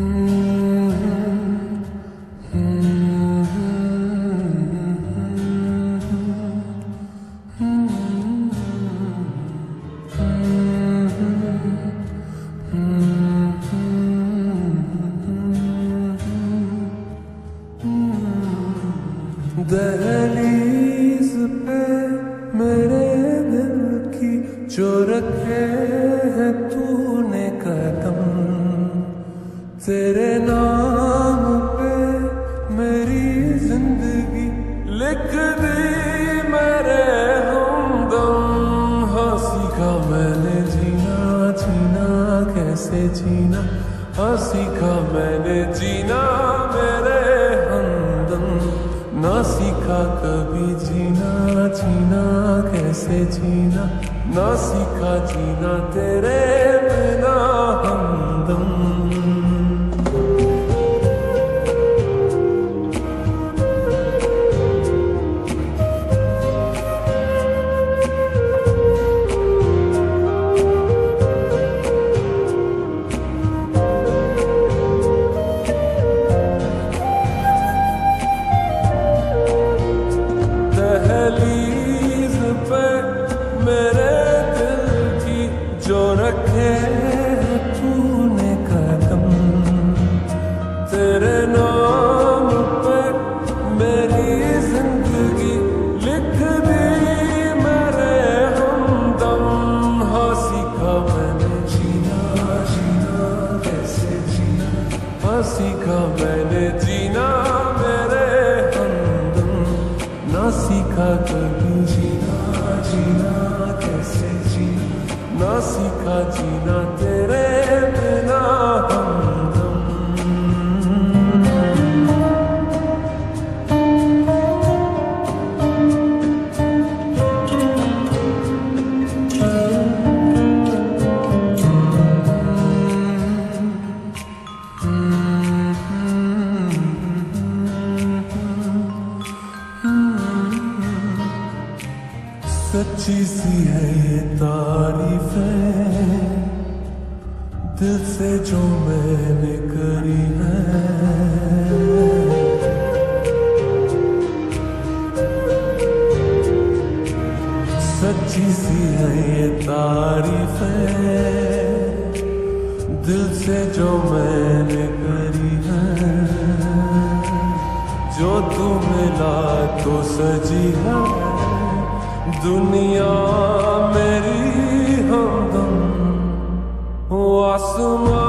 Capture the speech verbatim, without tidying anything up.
दहलीज पे मेरे दिल की जो रखे है तूने कदम, तेरे नाम पे मेरी जिंदगी लिख दी मेरे हमदम। हाँ सीखा मैंने जीना जीना कैसे जीना, हाँ सीखा मैंने जीना मेरे हमदम। ना सीखा कभी जीना जीना कैसे जीना, ना सीखा जीना तेरे बिना हमदम। दहलीज पे मेरे दिल की जो रखे है तूने कदम, तेरे नाम पे मेरी जिंदगी लिख दी मेरे हमदम। हाँ सीखा मैंने जीना जीना कैसे जीना, हाँ सीखा मैंने जीना मेरे हमदम। ना सीखा कभी जीना जीना कैसे जीना, ना सीखा जीना तेरे बिना हमदम। सच्ची सी है ये तारीफें दिल से जो मैंने करी है, सच्ची सी है ये तारीफें दिल से जो मैंने करी है। जो तू मिला तो सजी है दुनिया मेरी हमदम। आसमां